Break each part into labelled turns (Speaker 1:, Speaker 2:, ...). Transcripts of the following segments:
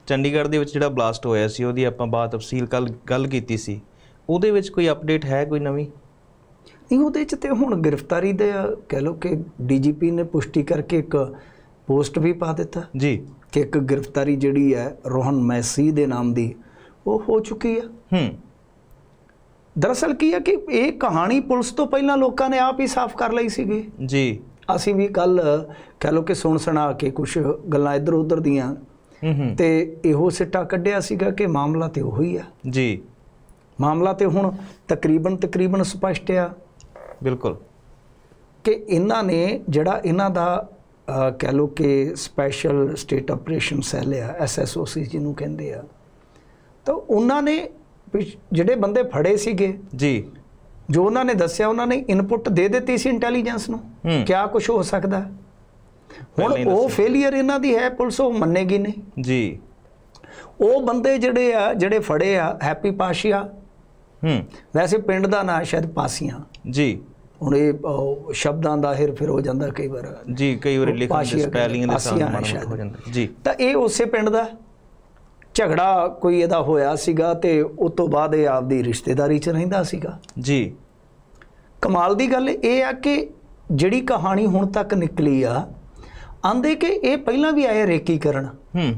Speaker 1: ਚੰਡੀਗੜ੍ਹ ਦੇ ਵਿੱਚ ਜਿਹੜਾ ਬਲਾਸਟ ਹੋਇਆ ਸੀ ਉਹਦੀ ਆਪਾਂ ਬਾਤ ਤਫਸੀਲ ਗੱਲ ਕੀਤੀ ਸੀ, ਉਹਦੇ ਵਿੱਚ ਕੋਈ ਅਪਡੇਟ ਹੈ ਕੋਈ ਨਵੀਂ?
Speaker 2: ਨਹੀਂ, ਉਹਦੇ 'ਚ ਤੇ ਹੁਣ ਗ੍ਰਿਫਤਾਰੀ ਦੇ ਕਹਿ ਲਓ ਕਿ DGP ਨੇ ਪੁਸ਼ਟੀ ਕਰਕੇ ਇੱਕ ਪੋਸਟ ਵੀ ਪਾ ਦਿੱਤਾ
Speaker 1: ਜੀ
Speaker 2: ਕਿ ਇੱਕ ਗ੍ਰਿਫਤਾਰੀ ਜਿਹੜੀ ਹੈ ਰੋਹਨ ਮੈਸੀ ਦੇ ਨਾਮ ਦੀ ਉਹ ਹੋ ਚੁੱਕੀ ਆ। ਦਰਅਸਲ ਕੀ ਹੈ ਕਿ ਇਹ ਕਹਾਣੀ ਪੁਲਿਸ ਤੋਂ ਪਹਿਲਾਂ ਲੋਕਾਂ ਨੇ ਆਪ ਹੀ ਸਾਫ਼ ਕਰ ਲਈ ਸੀਗੀ
Speaker 1: ਜੀ।
Speaker 2: ਅਸੀਂ ਵੀ ਕੱਲ ਕਹਿ ਲਓ ਕਿ ਸੁਣ ਸੁਣਾ ਕੇ ਕੁਛ ਗੱਲਾਂ ਇੱਧਰ ਉੱਧਰ ਦੀਆਂ ਤੇ ਇਹੋ ਸਿੱਟਾ ਕੱਢਿਆ ਸੀਗਾ ਕਿ ਮਾਮਲਾ ਤੇ ਉਹੀ ਆ
Speaker 1: ਜੀ।
Speaker 2: ਮਾਮਲਾ ਤੇ ਹੁਣ ਤਕਰੀਬਨ ਸਪਸ਼ਟ ਆ
Speaker 1: ਬਿਲਕੁਲ
Speaker 2: ਕਿ ਇਹਨਾਂ ਨੇ ਜਿਹੜਾ ਇਹਨਾਂ ਦਾ ਕਹਿ ਲਓ ਕਿ ਸਪੈਸ਼ਲ ਸਟੇਟ ਆਪਰੇਸ਼ਨ ਸੈੱਲ ਆ SSOC ਜਿਹਨੂੰ ਕਹਿੰਦੇ ਆ, ਤਾਂ ਉਹਨਾਂ ਨੇ ਜਿਹੜੇ ਬੰਦੇ ਫੜੇ ਸੀਗੇ ਜੀ, ਜੋ ਉਹਨਾਂ ਨੇ ਦੱਸਿਆ ਉਹਨਾਂ ਨੇ ਇਨਪੁਟ ਦੇ ਦਿੱਤੀ ਸੀ ਇੰਟੈਲੀਜੈਂਸ ਨੂੰ ਕਿਆ ਕੁਝ ਹੋ ਸਕਦਾ। ਹੁਣ ਉਹ ਫੇਲੀਅਰ ਇਹਨਾਂ ਦੀ ਹੈ, ਪੁਲਿਸ ਉਹ ਮੰਨੇਗੀ ਨਹੀਂ ਜੀ। ਉਹ ਬੰਦੇ ਜਿਹੜੇ ਫੜੇ ਆ ਹੈਪੀ ਪਾਸ਼ੀਆ, ਵੈਸੇ ਪਿੰਡ ਦਾ ਨਾਂ ਸ਼ਾਇਦ ਪਾਸੀਆਂ ਜੀ, ਹੁਣ ਇਹ ਸ਼ਬਦਾਂ ਦਾ ਹਿਰ ਫਿਰ ਹੋ ਜਾਂਦਾ ਕਈ ਵਾਰ ਜੀ, ਕਈ ਵਾਰ ਲਿਖਣ ਦੇ ਸਪੈਲਿੰਗ ਦੇ ਸਾਹਮਣੇ ਹੋ ਜਾਂਦਾ ਜੀ। ਤਾਂ ਇਹ ਉਸੇ ਪਿੰਡ ਦਾ ਝਗੜਾ ਕੋਈ ਇਹਦਾ ਹੋਇਆ ਸੀਗਾ ਤੇ ਉਸ ਤੋਂ ਬਾਅਦ ਇਹ ਆਪਦੀ ਰਿਸ਼ਤੇਦਾਰੀ 'ਚ ਰਹਿੰਦਾ ਸੀਗਾ ਜੀ। ਕਮਾਲ ਦੀ ਗੱਲ ਇਹ ਆ ਕਿ ਜਿਹੜੀ ਕਹਾਣੀ ਹੁਣ ਤੱਕ ਨਿਕਲੀ ਆ, ਆਂਦੇ ਕਿ ਇਹ ਪਹਿਲਾਂ ਵੀ ਆਏ ਰੇਕੀ ਕਰਨ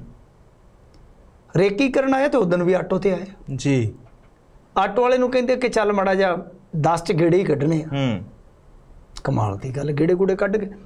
Speaker 2: ਆਏ ਤੇ ਉਦੋਂ ਵੀ ਆਟੋ ਤੇ ਆਏ ਜੀ। ਆਟੋ ਵਾਲੇ ਨੂੰ ਕਹਿੰਦੇ ਕਿ ਚੱਲ ਮਾੜਾ ਜਿਹਾ 10 'ਚ ਗੇੜੇ ਹੀ ਕੱਢਣੇ ਆ। ਕਮਾਲ ਦੀ ਗੱਲ, ਗੇੜੇ ਗੂੜੇ ਕੱਢ ਕੇ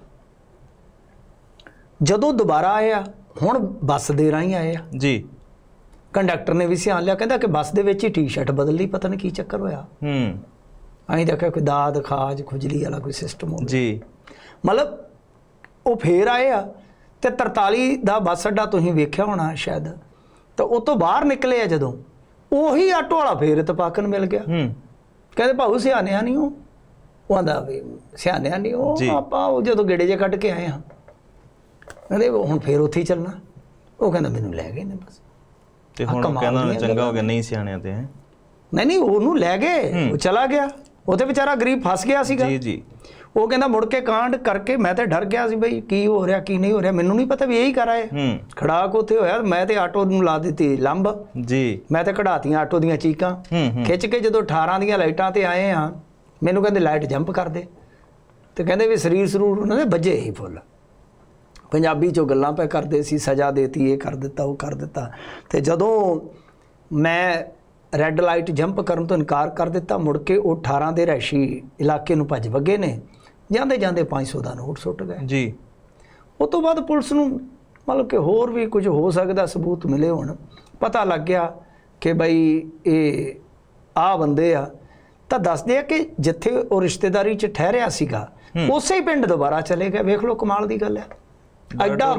Speaker 2: ਜਦੋਂ ਦੁਬਾਰਾ ਆਏ ਆ, ਹੁਣ ਬੱਸ ਦੇ ਰਾਹੀਂ ਆਏ ਆ ਜੀ। ਕੰਡਕਟਰ ਨੇ ਵੀ ਧਿਆਨ ਲਿਆ, ਕਹਿੰਦਾ ਕਿ ਬੱਸ ਦੇ ਵਿੱਚ ਹੀ ਟੀ-ਸ਼ਰਟ ਬਦਲ ਲਈ, ਪਤਾ ਨਹੀਂ ਕੀ ਚੱਕਰ ਹੋਇਆ। ਅਸੀਂ ਦੇਖਿਆ ਕੋਈ ਦਾਦ ਖਾਜ ਖੁਜਲੀ ਵਾਲਾ ਕੋਈ ਸਿਸਟਮ ਹੋ ਜੀ। ਮਤਲਬ ਉਹ ਫੇਰ ਆਏ ਆ ਤੇ 43 ਦਾ ਬੱਸ ਅੱਡਾ ਤੁਸੀਂ ਵੇਖਿਆ ਹੋਣਾ ਸ਼ਾਇਦ, ਤਾਂ ਉਹ ਤੋਂ ਬਾਹਰ ਨਿਕਲੇ ਆ ਜਦੋਂ, ਉਹੀ ਆਟੋ ਵਾਲਾ ਫੇਰ ਇਤਫਾਕਨ ਮਿਲ ਗਿਆ। ਕਹਿੰਦੇ ਭਾਊ ਸਿਆਣਿਆ ਨਹੀਂ ਉਹ ਆਂਦਾ ਵੀ ਸਿਆਣਿਆ ਨਹੀਂ ਉਹ, ਆਪਾਂ ਉਹ ਜਦੋਂ ਗੇੜੇ ਜੇ ਕੱਢ ਕੇ ਆਏ ਹਾਂ, ਕਹਿੰਦੇ ਹੁਣ ਫੇਰ ਉੱਥੇ ਹੀ ਚੱਲਣਾ। ਉਹ ਕਹਿੰਦਾ ਮੈਨੂੰ ਲੈ ਗਏ ਨੇ ਬਸ। ਤੇ ਹੁਣ ਕਹਿੰਦਾ ਚੰਗਾ ਹੋ ਗਿਆ ਨਹੀਂ ਸਿਆਣਿਆ ਤੇ ਨਹੀਂ ਉਹਨੂੰ ਲੈ ਗਏ, ਉਹ ਚਲਾ ਗਿਆ, ਉਹ ਤੇ ਵਿਚਾਰਾ ਗਰੀਬ ਫਸ ਗਿਆ ਸੀਗਾ ਜੀ ਜੀ। ਉਹ ਕਹਿੰਦਾ ਮੁੜ ਕੇ ਕਾਂਡ ਕਰਕੇ ਮੈਂ ਤੇ ਡਰ ਗਿਆ ਸੀ ਬਈ ਕੀ ਹੋ ਰਿਹਾ ਕੀ ਨਹੀਂ ਹੋ ਰਿਹਾ, ਮੈਨੂੰ ਨਹੀਂ ਪਤਾ ਵੀ ਇਹੀ ਕਰ ਆਏ। ਖੜਾਕ ਉੱਥੇ ਹੋਇਆ, ਮੈਂ ਤੇ ਆਟੋ ਨੂੰ ਲਾ ਦਿੱਤੀ ਲੰਬ ਜੀ, ਮੈਂ ਤੇ ਕਢਾਤੀਆਂ ਆਟੋ ਦੀਆਂ ਚੀਕਾਂ ਖਿੱਚ ਕੇ। ਜਦੋਂ 18 ਦੀਆਂ ਲਾਈਟਾਂ ਤੇ ਆਏ ਆ, ਮੈਨੂੰ ਕਹਿੰਦੇ ਲਾਈਟ ਜੰਪ ਕਰ ਦੇ, ਤੇ ਕਹਿੰਦੇ ਵੀ ਸਰੀਰ ਸਰੂਰ ਉਹਨਾਂ ਦੇ ਵੱਜੇ ਹੀ ਫੁੱਲ। ਪੰਜਾਬੀ 'ਚੋਂ ਗੱਲਾਂ ਪੈ ਕਰਦੇ ਸੀ, ਸਜ਼ਾ ਦੇਤੀ, ਇਹ ਕਰ ਦਿੱਤਾ ਉਹ ਕਰ ਦਿੱਤਾ। ਤੇ ਜਦੋਂ ਮੈਂ ਰੈੱਡ ਲਾਈਟ ਜੰਪ ਕਰਨ ਤੋਂ ਇਨਕਾਰ ਕਰ ਦਿੱਤਾ, ਮੁੜ ਕੇ ਉਹ 18 ਦੇ ਰਹਿਸ਼ੀ ਇਲਾਕੇ ਨੂੰ ਭੱਜ ਵਗੇ ਨੇ, ਜਾਂਦੇ ਜਾਂਦੇ 500 ਦਾ ਨੋਟ ਸੁੱਟ ਗਏ ਜੀ। ਉਸ ਤੋਂ ਬਾਅਦ ਪੁਲਿਸ ਨੂੰ ਮਤਲਬ ਕਿ ਹੋਰ ਵੀ ਕੁਝ ਹੋ ਸਕਦਾ ਸਬੂਤ ਮਿਲੇ ਹੋਣ, ਪਤਾ ਲੱਗ ਗਿਆ ਕਿ ਬਈ ਇਹ ਆਹ ਬੰਦੇ ਆ। ਤਾਂ ਦੱਸਦੇ ਆ ਕਿ ਜਿੱਥੇ ਉਹ ਰਿਸ਼ਤੇਦਾਰੀ 'ਚ ਠਹਿਰਿਆ ਸੀਗਾ ਉਸੇ ਹੀ ਪਿੰਡ ਦੁਬਾਰਾ ਚਲੇ ਗਏ। ਵੇਖ ਲਓ ਕਮਾਲ ਦੀ ਗੱਲ ਹੈ, ਐਡਾ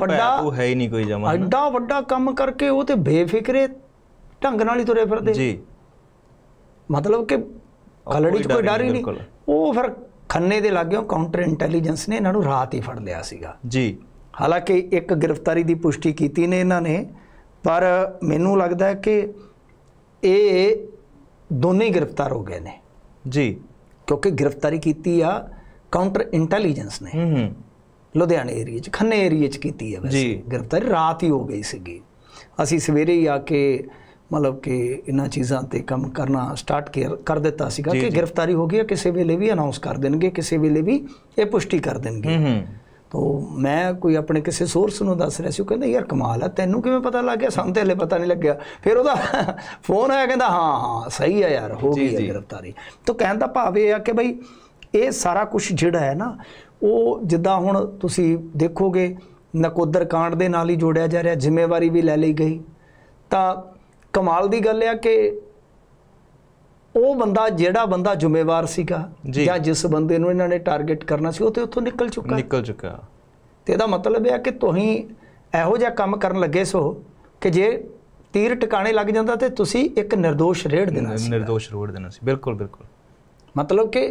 Speaker 2: ਵੱਡਾ ਕੰਮ ਕਰਕੇ ਉਹ ਤੇ ਬੇਫਿਕਰੇ ਢੰਗ ਨਾਲ ਹੀ ਤੁਰੇ ਫਿਰਦੇ ਜੀ। ਮਤਲਬ ਕਿ ਖਲੜੀ 'ਚ ਕੋਈ ਡਰ ਹੀ ਨਹੀਂ। ਉਹ ਫਿਰ ਖੰਨੇ ਦੇ ਲਾਗਿਓਂ ਕਾਊਂਟਰ ਇੰਟੈਲੀਜੈਂਸ ਨੇ ਇਹਨਾਂ ਨੂੰ ਰਾਤ ਹੀ ਫੜ ਲਿਆ ਸੀਗਾ ਜੀ। ਹਾਲਾਂਕਿ ਇੱਕ ਗ੍ਰਿਫਤਾਰੀ ਦੀ ਪੁਸ਼ਟੀ ਕੀਤੀ ਨੇ ਇਹਨਾਂ ਨੇ, ਪਰ ਮੈਨੂੰ ਲੱਗਦਾ ਹੈ ਕਿ ਇਹ ਦੋਨੇ ਹੀ ਗ੍ਰਿਫਤਾਰ ਹੋ ਗਏ ਨੇ ਜੀ, ਕਿਉਂਕਿ ਗ੍ਰਿਫਤਾਰੀ ਕੀਤੀ ਆ ਕਾਊਂਟਰ ਇੰਟੈਲੀਜੈਂਸ ਨੇ ਲੁਧਿਆਣੇ ਏਰੀਏ 'ਚ, ਖੰਨੇ ਏਰੀਏ 'ਚ ਕੀਤੀ ਹੈ ਵੈਸੇ ਗ੍ਰਿਫਤਾਰੀ, ਰਾਤ ਹੀ ਹੋ ਗਈ ਸੀਗੀ। ਅਸੀਂ ਸਵੇਰੇ ਹੀ ਆ ਕੇ ਮਤਲਬ ਕਿ ਇਹਨਾਂ ਚੀਜ਼ਾਂ 'ਤੇ ਕੰਮ ਕਰਨਾ ਸਟਾਰਟ ਕਰ ਦਿੱਤਾ ਸੀਗਾ ਕਿ ਗ੍ਰਿਫਤਾਰੀ ਹੋ ਗਈ ਹੈ, ਕਿਸੇ ਵੇਲੇ ਵੀ ਅਨਾਊਂਸ ਕਰ ਦੇਣਗੇ, ਕਿਸੇ ਵੇਲੇ ਵੀ ਇਹ ਪੁਸ਼ਟੀ ਕਰ ਦੇਣਗੇ। ਤਾਂ ਮੈਂ ਕੋਈ ਆਪਣੇ ਕਿਸੇ ਸੋਰਸ ਨੂੰ ਦੱਸ ਰਿਹਾ ਸੀ, ਉਹ ਕਹਿੰਦਾ ਯਾਰ ਕਮਾਲ ਹੈ, ਤੈਨੂੰ ਕਿਵੇਂ ਪਤਾ ਲੱਗ ਗਿਆ? ਸਾਨੂੰ ਤਾਂ ਹਲੇ ਪਤਾ ਨਹੀਂ ਲੱਗਿਆ। ਫਿਰ ਉਹਦਾ ਫੋਨ ਆਇਆ, ਕਹਿੰਦਾ ਹਾਂ ਸਹੀ ਹੈ ਯਾਰ, ਹੋ ਗਈ ਹੈ ਗ੍ਰਿਫਤਾਰੀ। ਤਾਂ ਕਹਿਣ ਦਾ ਭਾਵ ਇਹ ਆ ਕਿ ਬਈ ਇਹ ਸਾਰਾ ਕੁਛ ਜਿਹੜਾ ਹੈ ਨਾ, ਉਹ ਜਿੱਦਾਂ ਹੁਣ ਤੁਸੀਂ ਦੇਖੋਗੇ ਨਕੋਦਰ ਕਾਂਡ ਦੇ ਨਾਲ ਹੀ ਜੋੜਿਆ ਜਾ ਰਿਹਾ, ਜ਼ਿੰਮੇਵਾਰੀ ਵੀ ਲੈ ਲਈ ਗਈ। ਤਾਂ ਕਮਾਲ ਦੀ ਗੱਲ ਆ ਕਿ ਉਹ ਬੰਦਾ ਜਿਹੜਾ ਬੰਦਾ ਜ਼ਿੰਮੇਵਾਰ ਸੀਗਾ ਜਾਂ ਜਿਸ ਬੰਦੇ ਨੂੰ ਇਹਨਾਂ ਨੇ ਟਾਰਗੇਟ ਕਰਨਾ ਸੀ, ਉਹ ਤੇ ਉੱਥੋਂ ਨਿਕਲ ਚੁੱਕਾ। ਤੇ ਇਹਦਾ ਮਤਲਬ ਇਹ ਆ ਕਿ ਤੁਸੀਂ ਇਹੋ ਜਿਹਾ ਕੰਮ ਕਰਨ ਲੱਗੇ ਸੋ ਕਿ ਜੇ ਤੀਰ ਟਿਕਾਣੇ ਲੱਗ ਜਾਂਦਾ ਤੇ ਤੁਸੀਂ ਇੱਕ ਨਿਰਦੋਸ਼ ਰੇੜ ਦੇਣਾ ਸੀ। ਬਿਲਕੁਲ ਬਿਲਕੁਲ। ਮਤਲਬ ਕਿ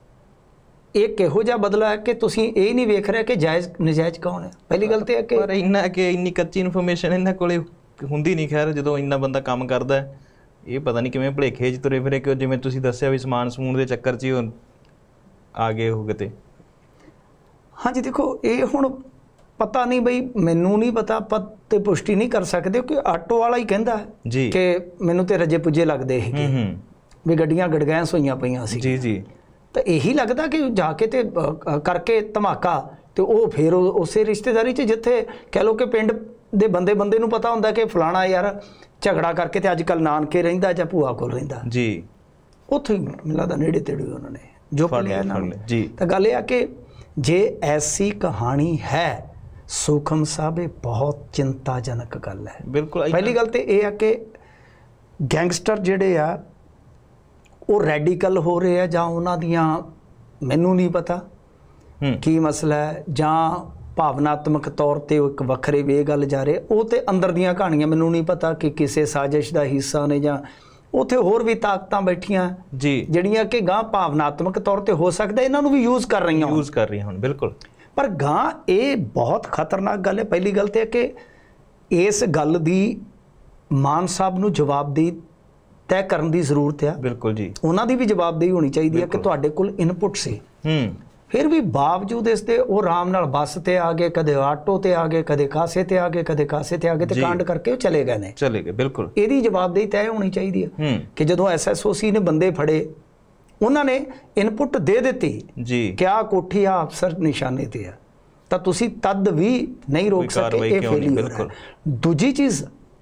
Speaker 2: ਇਹ ਕਿਹੋ ਜਿਹਾ ਬਦਲਾ ਹੈ ਕਿ ਤੁਸੀਂ ਇਹ ਨਹੀਂ ਵੇਖ ਰਹੇ ਕਿ ਜਾਇਜ਼ ਨਜਾਇਜ਼ ਕੌਣ ਹੈ। ਪਹਿਲੀ ਗੱਲ ਤੇ ਹੈ ਕਿ
Speaker 1: ਪਰ ਇੰਨੀ ਕੱਚੀ ਇਨਫੋਰਮੇਸ਼ਨ ਇਹਨਾਂ ਕੋਲੇ ਹੁੰਦੀ ਨਹੀਂ। ਖੈਰ ਜਦੋਂ ਇੰਨਾ ਬੰਦਾ ਕੰਮ ਕਰਦਾ, ਇਹ ਪਤਾ ਨਹੀਂ ਕਿਵੇਂ ਭੁਲੇਖੇ 'ਚ ਤੁਰੇ ਫਿਰੇ, ਕਿ ਜਿਵੇਂ ਤੁਸੀਂ ਦੱਸਿਆ ਵੀ ਸਮਾਨ ਸਮੂਨ ਦੇ ਚੱਕਰ 'ਚ ਹੀ ਆ ਗਏ ਹੋ ਕਿਤੇ।
Speaker 2: ਹਾਂਜੀ ਦੇਖੋ, ਇਹ ਹੁਣ ਪਤਾ ਨਹੀਂ ਬਈ, ਮੈਨੂੰ ਨਹੀਂ ਪਤਾ, ਆਪਾਂ ਤੇ ਪੁਸ਼ਟੀ ਨਹੀਂ ਕਰ ਸਕਦੇ ਕਿ ਆਟੋ ਵਾਲਾ ਹੀ ਕਹਿੰਦਾ ਕਿ ਮੈਨੂੰ ਤੇ ਰੱਜੇ ਪੁੱਜੇ ਲੱਗਦੇ ਸੀਗੇ ਵੀ ਗੱਡੀਆਂ ਗੜਗੈਂਸ ਹੋਈਆਂ ਪਈਆਂ ਸੀ ਜੀ ਜੀ। ਤਾਂ ਇਹੀ ਲੱਗਦਾ ਕਿ ਜਾ ਕੇ ਤੇ ਕਰਕੇ ਧਮਾਕਾ, ਤੇ ਉਹ ਫਿਰ ਉਸੇ ਰਿਸ਼ਤੇਦਾਰੀ 'ਚ ਜਿੱਥੇ ਕਹਿ ਲਓ ਕਿ ਪਿੰਡ ਦੇ ਬੰਦੇ ਨੂੰ ਪਤਾ ਹੁੰਦਾ ਕਿ ਫਲਾਣਾ ਯਾਰ ਝਗੜਾ ਕਰਕੇ ਤੇ ਅੱਜ ਕੱਲ੍ਹ ਨਾਨਕੇ ਰਹਿੰਦਾ ਜਾਂ ਭੂਆ ਕੋਲ ਰਹਿੰਦਾ ਜੀ, ਉੱਥੇ ਹੀ ਮੈਨੂੰ ਲੱਗਦਾ ਨੇੜੇ ਤੇੜੇ ਉਹਨਾਂ ਨੇ ਜੋ ਲਿਆ ਨਾਲ ਜੀ। ਤਾਂ ਗੱਲ ਇਹ ਆ ਕਿ ਜੇ ਐਸੀ ਕਹਾਣੀ ਹੈ ਸੂਖਮ ਸਾਹਿਬ, ਇਹ ਬਹੁਤ ਚਿੰਤਾਜਨਕ ਗੱਲ ਹੈ। ਬਿਲਕੁਲ। ਪਹਿਲੀ ਗੱਲ ਤੇ ਇਹ ਆ ਕਿ ਗੈਂਗਸਟਰ ਜਿਹੜੇ ਆ ਉਹ ਰੈਡੀਕਲ ਹੋ ਰਹੇ ਆ ਜਾਂ ਉਹਨਾਂ ਦੀਆਂ, ਮੈਨੂੰ ਨਹੀਂ ਪਤਾ ਕੀ ਮਸਲਾ ਹੈ, ਜਾਂ ਭਾਵਨਾਤਮਕ ਤੌਰ ਤੇ ਉਹ ਇੱਕ ਵੱਖਰੇ ਵੇ ਗੱਲ ਜਾ ਰਹੇ, ਉਹ ਤੇ ਅੰਦਰ ਦੀਆਂ ਕਹਾਣੀਆਂ ਮੈਨੂੰ ਨਹੀਂ ਪਤਾ ਕਿ ਕਿਸੇ ਸਾਜ਼ਿਸ਼ ਦਾ ਹਿੱਸਾ ਨੇ ਜਾਂ ਉੱਥੇ ਹੋਰ ਵੀ ਤਾਕਤਾਂ ਬੈਠੀਆਂ ਜੀ ਜਿਹੜੀਆਂ ਕਿ ਗਾਂ ਭਾਵਨਾਤਮਕ ਤੌਰ ਤੇ ਹੋ ਸਕਦਾ ਇਹਨਾਂ ਨੂੰ ਵੀ ਯੂਜ਼ ਕਰ ਰਹੀਆਂ ਹੁਣ। ਬਿਲਕੁਲ। ਪਰ ਗਾਂ ਇਹ ਬਹੁਤ ਖਤਰਨਾਕ ਗੱਲ ਹੈ। ਪਹਿਲੀ ਗੱਲ ਤੇ ਹੈ ਕਿ ਇਸ ਗੱਲ ਦੀ ਮਾਨ ਸਾਹਿਬ ਨੂੰ ਜਵਾਬਦੇਹੀ ਤੈਅ ਕਰਨ ਦੀ ਜ਼ਰੂਰਤ ਆ। ਬਿਲਕੁਲ ਜੀ। ਉਹਨਾਂ ਦੀ ਵੀ ਜਵਾਬਦੇਹੀ ਹੋਣੀ ਚਾਹੀਦੀ ਹੈ ਕਿ ਤੁਹਾਡੇ ਕੋਲ ਇਨਪੁਟ ਸੀ, ਫਿਰ ਵੀ ਬਾਵਜੂਦ ਇਸ ਦੇ ਉਹ ਆਰਾਮ ਨਾਲ ਬੱਸ ਤੇ ਆ ਗਏ, ਕਦੇ ਆਟੋ ਤੇ ਆ ਗਏ, ਕਦੇ ਕਾਸੇ ਤੇ ਆ ਗਏ, ਕਦੇ ਕਾਸੇ ਤੇ ਆ ਗਏ, ਤੇ ਕਾਂਡ ਕਰਕੇ ਉਹ ਚਲੇ ਗਏ। ਬਿਲਕੁਲ। ਇਹਦੀ ਜਵਾਬਦੇਹੀ ਤੈਅ ਹੋਣੀ ਚਾਹੀਦੀ ਹੈ ਕਿ ਜਦੋਂ SSOC ਨੇ ਬੰਦੇ ਫੜੇ, ਉਹਨਾਂ ਨੇ ਇਨਪੁਟ ਦੇ ਦਿੱਤੀ ਜੀ ਕਿ ਆਹ ਕੋਠੀ ਆ ਅਫਸਰ ਨਿਸ਼ਾਨੇ ਤੇ ਆ, ਤਾਂ ਤੁਸੀਂ ਤਦ ਵੀ ਨਹੀਂ ਰੋਕ ਸਕੇ, ਇਹ ਫੇਲਿਅਰ ਹੈ। ਦੂਜੀ ਚੀਜ਼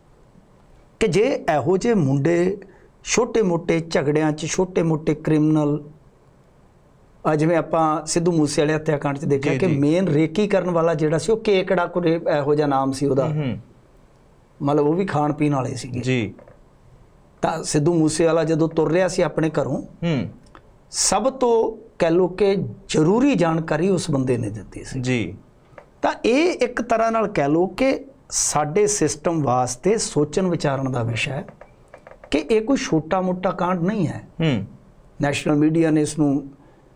Speaker 2: ਕਿ ਜੇ ਇਹੋ ਜਿਹੇ ਮੁੰਡੇ ਛੋਟੇ ਮੋਟੇ ਝਗੜਿਆਂ 'ਚ, ਛੋਟੇ ਮੋਟੇ ਕ੍ਰਿਮੀਨਲ, ਜਿਵੇਂ ਆਪਾਂ ਸਿੱਧੂ ਮੂਸੇਵਾਲੇ ਹੱਤਿਆਕਾਂਡ 'ਚ ਦੇਖਿਆ ਕਿ ਮੇਨ ਰੇਕੀ ਕਰਨ ਵਾਲਾ ਜਿਹੜਾ ਸੀ ਉਹ ਕੇਕੜਾ ਕੋਈ ਇਹੋ ਜਿਹਾ ਨਾਮ ਸੀ ਉਹਦਾ, ਮਤਲਬ ਉਹ ਵੀ ਖਾਣ ਪੀਣ ਵਾਲੇ ਸੀਗੇ ਜੀ। ਤਾਂ ਸਿੱਧੂ ਮੂਸੇਵਾਲਾ ਜਦੋਂ ਤੁਰ ਰਿਹਾ ਸੀ ਆਪਣੇ ਘਰੋਂ, ਸਭ ਤੋਂ ਕਹਿ ਲਓ ਕਿ ਜ਼ਰੂਰੀ ਜਾਣਕਾਰੀ ਉਸ ਬੰਦੇ ਨੇ ਦਿੱਤੀ ਸੀ ਜੀ। ਤਾਂ ਇਹ ਇੱਕ ਤਰ੍ਹਾਂ ਨਾਲ ਕਹਿ ਲਓ ਕਿ ਸਾਡੇ ਸਿਸਟਮ ਵਾਸਤੇ ਸੋਚਣ ਵਿਚਾਰਨ ਦਾ ਵਿਸ਼ਾ ਹੈ ਕਿ ਇਹ ਕੋਈ ਛੋਟਾ ਮੋਟਾ ਕਾਂਡ ਨਹੀਂ ਹੈ। ਨੈਸ਼ਨਲ ਮੀਡੀਆ ਨੇ ਇਸ ਨੂੰ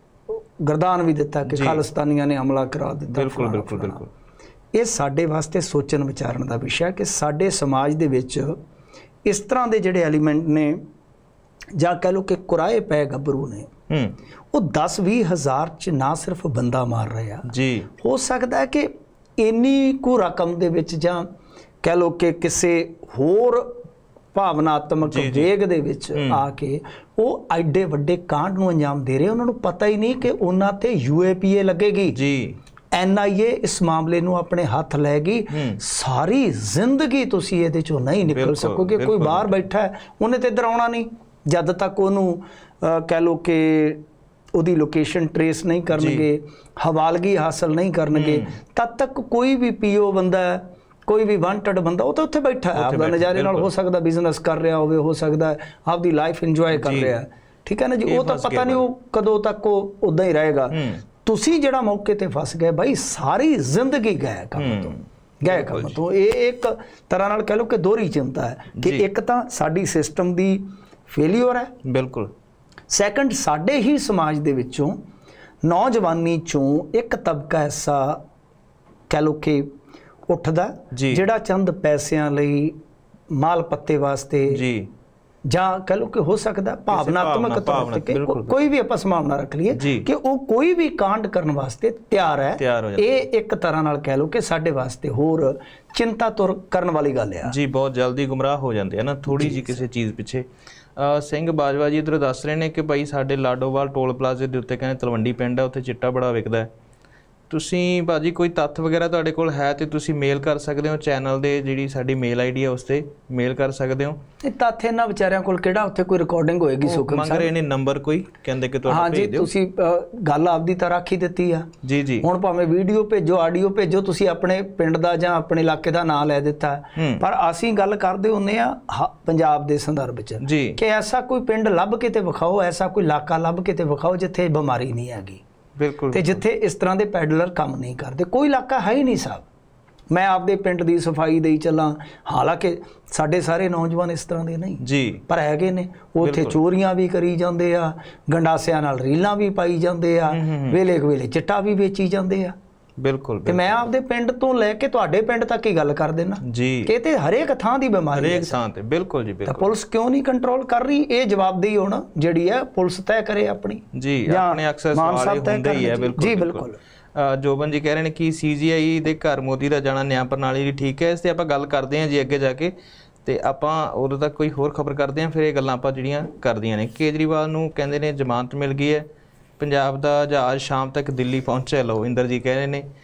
Speaker 2: ਗਰਦਾਨ ਵੀ ਦਿੱਤਾ ਕਿ ਖਾਲਿਸਤਾਨੀਆਂ ਨੇ ਹਮਲਾ ਕਰਾ ਦਿੱਤਾ। ਬਿਲਕੁਲ ਬਿਲਕੁਲ ਬਿਲਕੁਲ। ਇਹ ਸਾਡੇ ਵਾਸਤੇ ਸੋਚਣ ਵਿਚਾਰਨ ਦਾ ਵਿਸ਼ਾ ਹੈ ਕਿ ਸਾਡੇ ਸਮਾਜ ਦੇ ਵਿੱਚ ਇਸ ਤਰ੍ਹਾਂ ਦੇ ਜਿਹੜੇ ਐਲੀਮੈਂਟ ਨੇ, ਜਾਂ ਕਹਿ ਲਓ ਕਿ ਕੁਰਾਏ ਪਏ ਗੱਭਰੂ ਨੇ, ਉਹ 10-20 ਹਜ਼ਾਰ 'ਚ ਨਾ ਸਿਰਫ ਬੰਦਾ ਮਾਰ ਰਹੇ ਆ ਜੀ, ਹੋ ਸਕਦਾ ਕਿ ਇੰਨੀ ਕੁ ਰਕਮ ਦੇ ਵਿੱਚ ਜਾਂ ਕਹਿ ਲਓ ਕਿ ਕਿਸੇ ਹੋਰ ਭਾਵਨਾਤਮਕ ਵੇਗ ਦੇ ਵਿੱਚ ਆ ਕੇ ਉਹ ਐਡੇ ਵੱਡੇ ਕਾਂਡ ਨੂੰ ਅੰਜਾਮ ਦੇ ਰਹੇ। ਉਹਨਾਂ ਨੂੰ ਪਤਾ ਹੀ ਨਹੀਂ ਕਿ ਉਹਨਾਂ ਤੇ UAPA ਲੱਗੇਗੀ ਜੀ, NIA ਇਸ ਮਾਮਲੇ ਨੂੰ ਆਪਣੇ ਹੱਥ ਲੈ ਗਈ। ਸਾਰੀ ਜ਼ਿੰਦਗੀ ਤੁਸੀਂ ਇਹਦੇ ਚੋਂ ਨਹੀਂ ਨਿਕਲ ਸਕੋਗੇ। ਕੋਈ ਬਾਹਰ ਬੈਠਾ ਹੈ, ਉਹਨੇ ਤੇ ਇੱਧਰ ਆਉਣਾ ਨਹੀਂ ਜਦ ਤੱਕ ਉਹਨੂੰ ਕਹਿ ਲਓ ਕਿ ਉਹਦੀ ਲੋਕੇਸ਼ਨ ਟਰੇਸ ਨਹੀਂ ਕਰਨਗੇ, ਹਵਾਲਗੀ ਹਾਸਲ ਨਹੀਂ ਕਰਨਗੇ, ਤਦ ਤੱਕ ਕੋਈ ਵੀ PO ਬੰਦਾ, ਕੋਈ ਵੀ ਵਾਂਟਡ ਬੰਦਾ, ਉਹ ਤਾਂ ਉੱਥੇ ਬੈਠਾ ਹੈ, ਆਪਦਾ ਨਜ਼ਾਰੇ ਨਾਲ ਹੋ ਸਕਦਾ ਬਿਜ਼ਨਸ ਕਰ ਰਿਹਾ ਹੋਵੇ, ਹੋ ਸਕਦਾ ਆਪਦੀ ਲਾਈਫ ਇੰਜੋਏ ਕਰ ਰਿਹਾ, ਠੀਕ ਹੈ ਨਾ ਜੀ। ਉਹ ਤਾਂ ਪਤਾ ਨਹੀਂ ਉਹ ਕਦੋਂ ਤੱਕ ਉਹ ਉੱਦਾਂ ਹੀ ਰਹੇਗਾ। ਤੁਸੀਂ ਜਿਹੜਾ ਮੌਕੇ ਤੇ ਫਸ ਗਏ ਬਾਈ, ਸਾਰੀ ਜ਼ਿੰਦਗੀ ਗਏ ਕੰਮ ਤੋਂ। ਇਹ ਇੱਕ ਤਰ੍ਹਾਂ ਨਾਲ ਕਹਿ ਲਓ ਕਿ ਦੋਹਰੀ ਚਿੰਤਾ ਹੈ ਕਿ ਇੱਕ ਤਾਂ ਸਾਡੀ ਸਿਸਟਮ ਦੀ ਫੇਲਿਅਰ ਹੈ, ਬਿਲਕੁਲ। ਸੈਕੰਡ, ਸਾਡੇ ਹੀ ਸਮਾਜ ਦੇ ਵਿੱਚੋਂ ਨੌਜਵਾਨੀ ਚੋਂ ਇੱਕ ਤਬਕਾ ਐਸਾ ਕਹਿ ਲਓ ਕਿ ਉੱਠਦਾ ਜਿਹੜਾ ਚੰਦ ਪੈਸਿਆਂ ਲਈ, ਮਾਲ ਪੱਤੇ ਵਾਸਤੇ ਜੀ, ਜਾਂ ਕਹਿ ਲਓ ਕਿ ਹੋ ਸਕਦਾ ਭਾਵਨਾਤਮਕ ਤੌਰ ਤੇ ਕੋਈ ਵੀ ਆਪਾਂ ਸੰਭਾਵਨਾ ਰੱਖ ਲਈਏ ਕਿ ਉਹ ਕੋਈ ਵੀ ਕਾਂਡ ਕਰਨ ਵਾਸਤੇ ਤਿਆਰ ਹੈ। ਇਹ ਇੱਕ ਤਰ੍ਹਾਂ ਨਾਲ ਕਹਿ ਲਓ ਕਿ ਸਾਡੇ ਵਾਸਤੇ ਹੋਰ ਚਿੰਤਾ ਤੁਰ ਕਰਨ ਵਾਲੀ ਗੱਲ ਆ ਜੀ। ਬਹੁਤ ਜਲਦੀ ਗੁੰਮਰਾਹ ਹੋ ਜਾਂਦੇ ਆ ਨਾ ਥੋੜੀ ਜਿਹੀ ਕਿਸੇ ਚੀਜ਼ ਪਿੱਛੇ। ਸਿੰਘ ਬਾਜਵਾ ਜੀ ਇੱਧਰੋਂ ਦੱਸ ਰਹੇ ਨੇ ਕਿ ਭਾਈ ਸਾਡੇ ਲਾਡੋਵਾਲ ਟੋਲ ਪਲਾਜ਼ੇ ਦੇ ਉੱਤੇ ਕਹਿੰਦੇ ਤਲਵੰਡੀ ਪਿੰਡ ਹੈ, ਉੱਥੇ ਚਿੱਟਾ ਬੜਾ ਵਿਕਦਾ ਹੈ। ਤੁਸੀਂ ਭਾਜੀ ਕੋਈ ਤੱਥ ਵਗੈਰਾ ਤੁਹਾਡੇ ਕੋਲ ਹੈ ਤੇ ਤੁਸੀਂ ਮੇਲ ਕਰ ਸਕਦੇ ਹੋ, ਚੈਨਲ ਦੇ ਜਿਹੜੀ ਸਾਡੀ ਮੇਲ ID ਹੈ ਉਸ ਤੇ ਮੇਲ ਕਰ ਸਕਦੇ ਹੋ। ਇਹ ਤੱਥ ਇਹਨਾਂ ਵਿਚਾਰਿਆਂ ਕੋਲ ਕਿਹੜਾ ਉੱਥੇ ਕੋਈ ਰਿਕਾਰਡਿੰਗ ਹੋਏਗੀ? ਸੁਖਮ ਮੰਗ ਰਹੇ ਨੇ ਨੰਬਰ ਕੋਈ, ਕਹਿੰਦੇ ਕਿ ਤੁਹਾਨੂੰ ਭੇਜ ਦਿਓ। ਤੁਸੀਂ ਗੱਲ ਆਪਦੀ ਤਾਂ ਰੱਖ ਹੀ ਦਿੱਤੀ ਆ ਜੀ ਜੀ। ਹੁਣ ਭਾਵੇਂ ਵੀਡੀਓ ਭੇਜੋ, ਆਡੀਓ ਭੇਜੋ, ਤੁਸੀਂ ਆਪਣੇ ਪਿੰਡ ਦਾ ਜਾਂ ਆਪਣੇ ਇਲਾਕੇ ਦਾ ਨਾਂ ਲੈ ਦਿੱਤਾ, ਪਰ ਅਸੀਂ ਗੱਲ ਕਰਦੇ ਹੁੰਦੇ ਆ ਪੰਜਾਬ ਦੇ ਸੰਦਰਭ 'ਚ ਕਿ ਐਸਾ ਕੋਈ ਪਿੰਡ ਲੱਭ ਕੇ ਤੇ ਵਿਖਾਓ, ਐਸਾ ਕੋਈ ਇਲਾਕਾ ਲੱਭ ਕੇ ਤੇ ਵਿਖਾਓ ਜਿੱਥੇ ਬਿਮਾਰੀ ਨਹੀਂ ਹੈਗੀ, ਬਿਲਕੁਲ, ਤੇ ਜਿੱਥੇ ਇਸ ਤਰ੍ਹਾਂ ਦੇ ਪੈਡਲਰ ਕੰਮ ਨਹੀਂ ਕਰਦੇ। ਕੋਈ ਇਲਾਕਾ ਹੈ ਹੀ ਨਹੀਂ ਸਾਹਿਬ। ਮੈਂ ਆਪਦੇ ਪਿੰਡ ਦੀ ਸਫਾਈ ਦੇਈ ਚੱਲਾਂ, ਹਾਲਾਂਕਿ ਸਾਡੇ ਸਾਰੇ ਨੌਜਵਾਨ ਇਸ ਤਰ੍ਹਾਂ ਦੇ ਨਹੀਂ ਜੀ, ਪਰ ਹੈਗੇ ਨੇ। ਉੱਥੇ ਚੋਰੀਆਂ ਵੀ ਕਰੀ ਜਾਂਦੇ ਆ, ਗੰਡਾਸਿਆਂ ਨਾਲ ਰੀਲਾਂ ਵੀ ਪਾਈ ਜਾਂਦੇ ਆ, ਵੇਲੇ ਵੇਲੇ ਚਿੱਟਾ ਵੀ ਵੇਚੀ ਜਾਂਦੇ ਆ, ਬਿਲਕੁਲ। ਤੇ ਮੈਂ ਆਪਦੇ ਪਿੰਡ ਤੋਂ ਲੈ ਕੇ ਤੁਹਾਡੇ ਪਿੰਡ ਤੱਕ ਹੀ ਗੱਲ ਕਰ ਦੇਣਾ ਜੀ ਕਿ ਤੇ ਹਰੇਕ ਥਾਂ ਦੀ ਬਿਮਾਰੀ ਹੈ, ਹਰੇਕ ਥਾਂ ਤੇ, ਬਿਲਕੁਲ ਜੀ, ਬਿਲਕੁਲ। ਤਾਂ ਪੁਲਿਸ ਕਿਉਂ ਨਹੀਂ ਕੰਟਰੋਲ ਕਰ ਰਹੀ? ਇਹ ਜਵਾਬਦੇਹੀ ਹੁਣ ਜਿਹੜੀ ਹੈ ਪੁਲਿਸ ਤੈਅ ਕਰੇ ਆਪਣੀ ਜੀ, ਆਪਣੇ ਐਕਸੈਸ ਵਾਲੇ ਹੁੰਦੇ ਹੀ ਹੈ, ਬਿਲਕੁਲ ਜੀ, ਬਿਲਕੁਲ।
Speaker 1: ਜੋਬਨ ਜੀ ਕਹਿ ਰਹੇ ਨੇ ਕਿ CGI ਦੇ ਘਰ ਮੋਦੀ ਦਾ ਜਾਣਾ ਨਿਆਂ ਪ੍ਰਣਾਲੀ ਲਈ ਠੀਕ ਹੈ। ਇਸ 'ਤੇ ਆਪਾਂ ਗੱਲ ਕਰਦੇ ਹਾਂ ਜੀ ਅੱਗੇ ਜਾ ਕੇ, ਅਤੇ ਆਪਾਂ ਉਦੋਂ ਤੱਕ ਕੋਈ ਹੋਰ ਖਬਰ ਕਰਦੇ ਹਾਂ, ਫਿਰ ਇਹ ਗੱਲਾਂ ਆਪਾਂ ਜਿਹੜੀਆਂ ਕਰਦੀਆਂ ਨੇ। ਕੇਜਰੀਵਾਲ ਨੂੰ ਕਹਿੰਦੇ ਨੇ ਜ਼ਮਾਨਤ ਮਿਲ ਗਈ ਹੈ। ਪੰਜਾਬ ਦਾ ਜਹਾਜ਼ ਸ਼ਾਮ ਤੱਕ ਦਿੱਲੀ ਪਹੁੰਚਿਆ। ਲਓ ਇੰਦਰ ਜੀ ਕਹਿ ਰਹੇ ਨੇ